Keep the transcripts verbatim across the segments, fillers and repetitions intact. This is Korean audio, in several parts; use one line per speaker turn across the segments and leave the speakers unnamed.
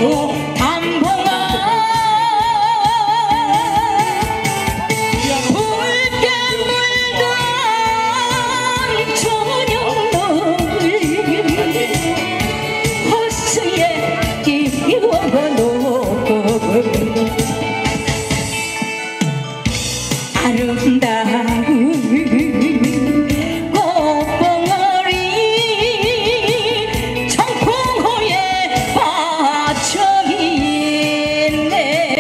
아이고 담봉아 붉게 물던 저녁물 호수에 끼워놓고 아름다운 꽃봉오리 청풍호에 빠져있네.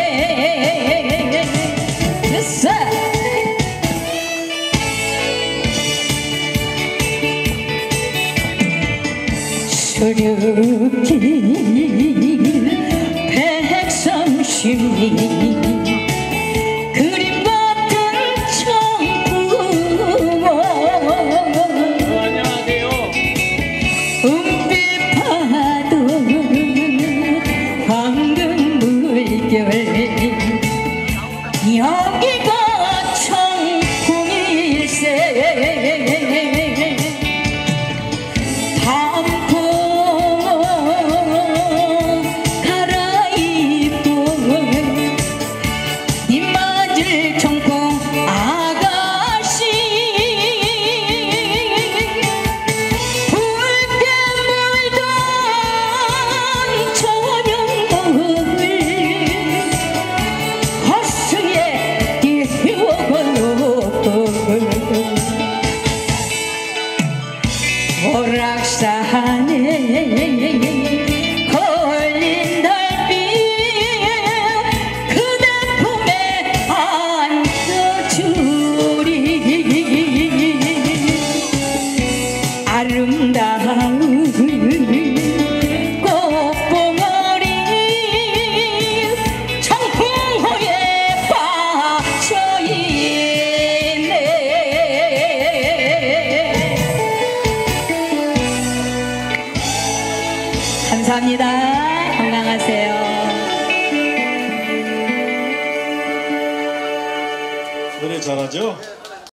됐어. 수륙길 백삼십리 여기가 청풍일세 담고 갈아입고 입맞을 청풍 아가씨 붉게 물던 저녁물 오락산에 걸린 달빛 그대 품에 안겨주리 아름다운 꽃봉오리 청풍호에 빠져있네. 감사합니다. 건강하세요.
노래 잘하죠?